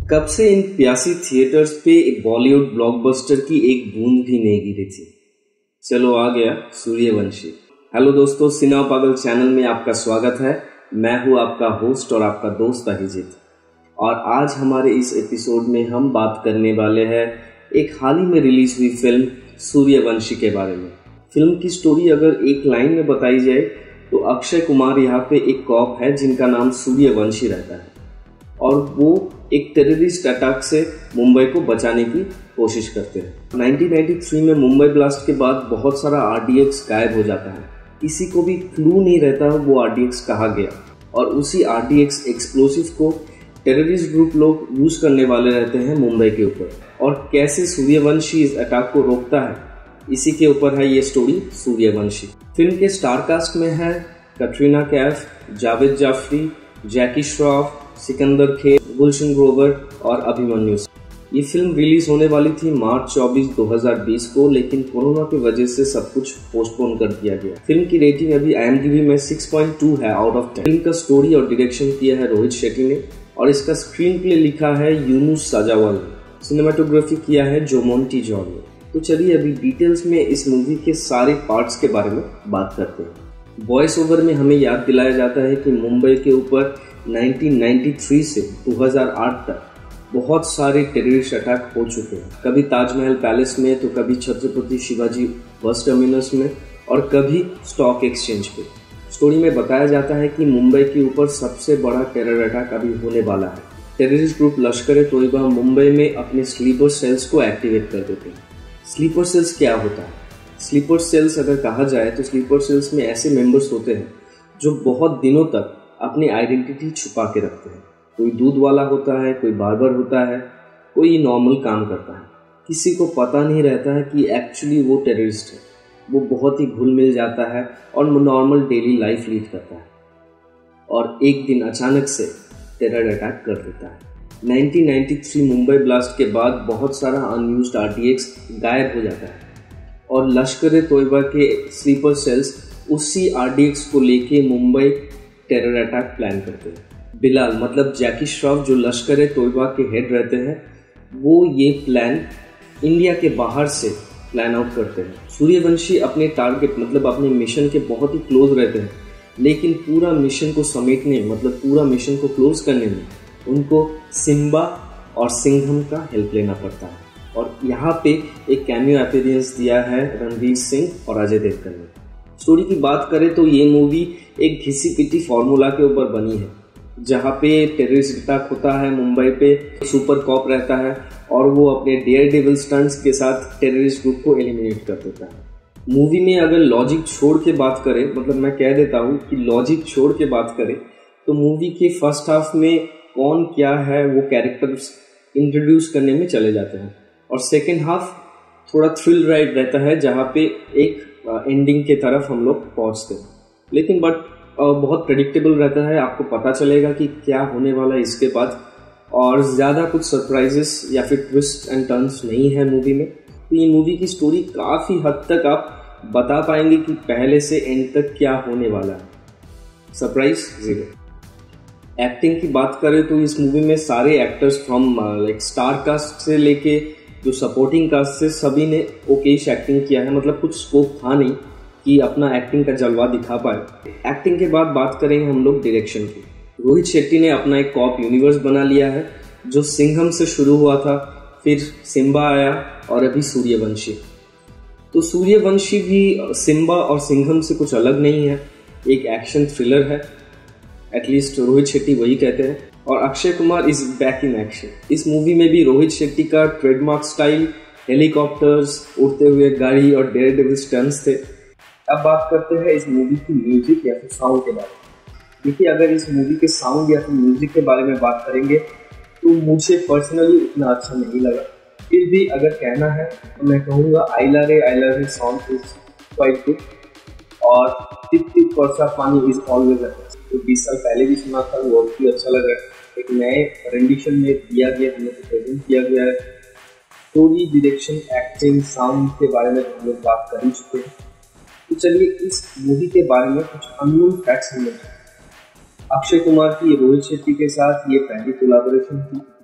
कब से इन प्यासी थिएटर्स पे बॉलीवुड ब्लॉकबस्टर की एक बूंद भी नहीं गिरी थी। चलो आ गया सूर्यवंशी। हेलो दोस्तों, सिनेमा पागल चैनल में आपका स्वागत है। मैं हूँ आपका होस्ट और आपका दोस्त अहिजित। और आज हमारे इस एपिसोड में हम बात करने वाले हैं एक हाल ही में रिलीज हुई फिल्म सूर्यवंशी के बारे में। फिल्म की स्टोरी अगर एक लाइन में बताई जाए तो अक्षय कुमार यहाँ पे एक कॉप है जिनका नाम सूर्यवंशी रहता है और वो एक टेररिस्ट अटैक से मुंबई को बचाने की कोशिश करते हैं। 1993 में मुंबई ब्लास्ट के बाद बहुत सारा आरडीएक्स गायब हो जाता है। किसी को भी क्लू नहीं रहता वो आरडीएक्स कहाँ गया, और उसी आरडीएक्स एक्सप्लोसिव को टेररिस्ट ग्रुप लोग यूज करने वाले रहते हैं मुंबई के ऊपर। और कैसे सूर्यवंशी इस अटैक को रोकता है, इसी के ऊपर है ये स्टोरी सूर्यवंशी। फिल्म के स्टार कास्ट में है कटरीना कैफ, जावेद जाफरी, जैकी श्रॉफ, सिकंदर खेर, गुलशन ग्रोवर और अभिमन्यु। ये फिल्म रिलीज होने वाली थी मार्च 24, 2020 को, लेकिन कोरोना की वजह से सब कुछ पोस्टपोन कर दिया गया। फिल्म की रेटिंग अभी IMDb में 6.2 है आउट ऑफ 10। फिल्म का स्टोरी और डायरेक्शन किया है रोहित शेट्टी ने और इसका स्क्रीन प्ले लिखा है unused ने। सिनेमाटोग्राफी किया है जोमोंटी जॉन ने। तो चलिए अभी डिटेल्स में इस मूवी के सारे पार्ट्स के बारे में बात करते हैं। वॉइस ओवर में हमें याद दिलाया जाता है कि मुंबई के ऊपर 1993 से 2008 तक बहुत सारे टेररिस्ट अटैक हो चुके हैं। कभी ताजमहल पैलेस में, तो कभी छत्रपति शिवाजी बस टर्मिनस में और कभी स्टॉक एक्सचेंज पे। स्टोरी में बताया जाता है कि मुंबई के ऊपर सबसे बड़ा टेरर अटैक अभी होने वाला है। टेररिस्ट ग्रुप लश्कर-ए-तोयबा मुंबई में अपने स्लीपर सेल्स को एक्टिवेट कर देते हैं। स्लीपर सेल्स क्या होता है? स्लीपर सेल्स अगर कहा जाए तो स्लीपर सेल्स में ऐसे मेंबर्स होते हैं जो बहुत दिनों तक अपनी आइडेंटिटी छुपा के रखते हैं। कोई दूध वाला होता है, कोई बार्बर होता है, कोई नॉर्मल काम करता है। किसी को पता नहीं रहता है कि एक्चुअली वो टेररिस्ट है। वो बहुत ही घुल मिल जाता है और नॉर्मल डेली लाइफ लीड करता है और एक दिन अचानक से टेरर अटैक कर देता है। 1993 मुंबई ब्लास्ट के बाद बहुत सारा अनयूज्ड आरडीएक्स गायब हो जाता है और लश्कर-ए-तोयबा के स्लीपर सेल्स उसी आरडीएक्स को लेके मुंबई टेरर अटैक प्लान करते हैं। बिलाल मतलब जैकी श्रॉफ जो लश्कर-ए-तोयबा के हेड रहते हैं, वो ये प्लान इंडिया के बाहर से प्लान आउट करते हैं। सूर्यवंशी अपने टारगेट मतलब अपने मिशन के बहुत ही क्लोज रहते हैं, लेकिन पूरा मिशन को समेटने मतलब पूरा मिशन को क्लोज करने में उनको सिम्बा और सिंघम का हेल्प लेना पड़ता है। और यहाँ पे एक कैमियो अपीयरेंस दिया है रणवीर सिंह और अजय देवगन ने। स्टोरी की बात करें तो ये मूवी एक घिसी पिटी फॉर्मूला के ऊपर बनी है, जहाँ पे टेररिस्ट अटैक होता है मुंबई पे, सुपर कॉप रहता है और वो अपने डेयर डेविल स्टंट्स के साथ टेररिस्ट ग्रुप को एलिमिनेट कर देता है। मूवी में अगर लॉजिक छोड़ के बात करें, मतलब मैं कह देता हूँ कि लॉजिक छोड़ के बात करें, तो मूवी के फर्स्ट हाफ में कौन क्या है वो कैरेक्टर्स इंट्रोड्यूस करने में चले जाते हैं और सेकेंड हाफ थोड़ा थ्रिल राइड रहता है जहाँ पे एक एंडिंग के तरफ हम लोग पहुँचते हैं। लेकिन बहुत प्रेडिक्टेबल रहता है, आपको पता चलेगा कि क्या होने वाला है इसके बाद, और ज़्यादा कुछ सरप्राइजेस या फिर ट्विस्ट एंड टर्न्स नहीं है मूवी में। तो ये मूवी की स्टोरी काफ़ी हद तक आप बता पाएंगे कि पहले से एंड तक क्या होने वाला है। Surprise zero. एक्टिंग की बात करें तो इस मूवी में सारे actors from like star cast से लेके जो सपोर्टिंग कास्ट से सभी ने ओकेश एक्टिंग किया है। मतलब कुछ स्कोप था नहीं कि अपना एक्टिंग का जलवा दिखा पाए। एक्टिंग के बाद बात करेंगे हम लोग डायरेक्शन की। रोहित शेट्टी ने अपना एक कॉप यूनिवर्स बना लिया है जो सिंघम से शुरू हुआ था, फिर सिम्बा आया और अभी सूर्यवंशी। तो सूर्यवंशी भी सिम्बा और सिंघम से कुछ अलग नहीं है, एक एक्शन थ्रिलर है, एटलीस्ट रोहित शेट्टी वही कहते हैं। और Akshay Kumar is back in action. इस मूवी में भी रोहित शेट्टी का ट्रेडमार्क स्टाइल, हेलीकॉप्टर्स, उड़ते हुए गाड़ी और डेयर डेविल स्टंट्स थे। अब बात करते हैं इस मूवी की म्यूजिक या फिर साउंड के बारे में। देखिए, अगर इस मूवी के साउंड या फिर म्यूजिक के बारे में बात करेंगे तो मुझे पर्सनली उतना अच्छा नहीं लगा। फिर भी अगर कहना है तो मैं कहूँगा I love song is quite good और टिप टिप वर्षा पानी इज ऑलवेज अच्छा। तो 20 साल पहले भी सुना था, वो बहुत ही अच्छा लगा। एक नए रेंडिशन में दिया गया, हमें प्रेजेंट किया गया है। स्टोरी, डायरेक्शन, एक्टिंग, साउंड के बारे में हम लोग बात कर ही चुके हैं। तो चलिए इस मूवी के बारे में कुछ अननोन फैक्ट्स समझते हैं। अक्षय कुमार की रोहित शेट्टी के साथ ये पहली कोलैबोरेशन थी।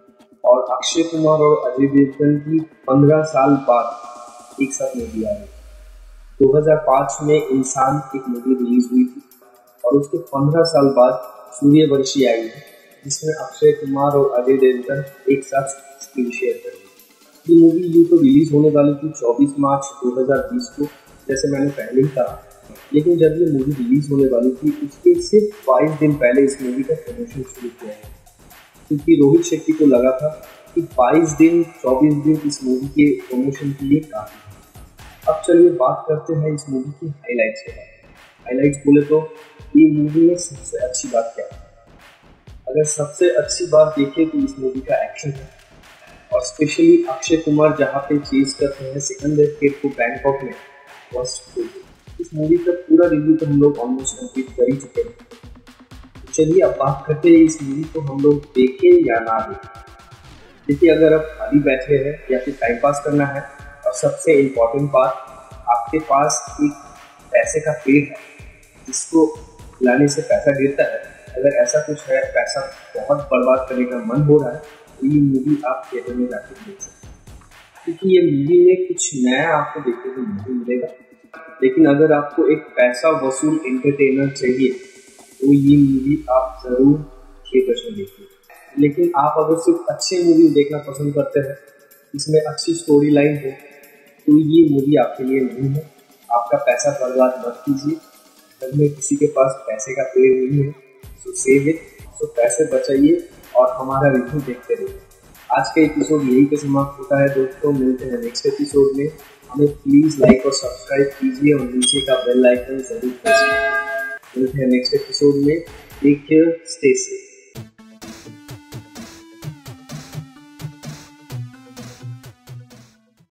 और अक्षय कुमार और अजय देवगन की 15 साल बाद एक साथ मूवी आई। 2005 में इंसान एक मूवी रिलीज हुई थी और उसके 15 साल बाद सूर्यवंशी आई है, जिसमें अक्षय कुमार और अजय देवगन एक साथ स्क्रीन शेयर कर रहे हैं। ये मूवी यूँ तो रिलीज होने वाली थी 24 मार्च 2020 को, जैसे मैंने पहले ही कहा, लेकिन जब ये मूवी रिलीज होने वाली थी उसके सिर्फ 22 दिन पहले इस मूवी का प्रमोशन शुरू किया है, क्योंकि रोहित शेट्टी को लगा था कि 22 दिन 24 दिन इस मूवी के प्रमोशन के लिए काफी है। अब चलिए बात करते हैं इस मूवी की हाईलाइट्स के बारे में। हाईलाइट्स बोले तो ये मूवी में सबसे अच्छी बात क्या है? अगर सबसे अच्छी बात देखें तो इस मूवी का एक्शन है, और स्पेशली अक्षय कुमार जहाँ पे चेज करते हैं सिकंदर केट को बैंकॉक में, इस मूवी का पूरा रिव्यू तो हम लोग ऑलमोस्ट कंप्लीट कर ही चुके हैं। चलिए अब बात करते हैं इस मूवी को हम लोग देखें या ना देखें। देखिए, अगर आप खाली बैठे हैं या फिर टाइम पास करना है, और सबसे इम्पोर्टेंट बात, आपके पास एक पैसे का पेड़ है जिसको लाने से पैसा गिरता है, अगर ऐसा कुछ है, पैसा बहुत बर्बाद करने का मन हो रहा है, तो ये मूवी आप थिएटर में जाकर देख सकते हैं, क्योंकि ये मूवी में कुछ नया आपको देखने को नहीं मिलेगा। लेकिन अगर आपको एक पैसा वसूल एंटरटेनर चाहिए तो ये मूवी आप जरूर थिएटर में देखिए। लेकिन आप अगर सिर्फ अच्छी मूवी देखना पसंद करते हैं, इसमें अच्छी स्टोरी लाइन हो, तो ये मूवी आपके लिए नहीं है। आपका पैसा बर्बाद मत कीजिए। घर में किसी के पास पैसे का पेड़ नहीं है, सो सेव इट, सो पैसे बचाइए और हमारा रिव्यू देखते रहिए। आज का एपिसोड यही पे समाप्त होता है दोस्तों। मिलते हैं नेक्स्ट एपिसोड में। हमें प्लीज लाइक और सब्सक्राइब कीजिए और नीचे का बेल आइकन जरूर प्रेस कीजिए। मिलते हैं नेक्स्ट एपिसोड में। Take care, stay safe.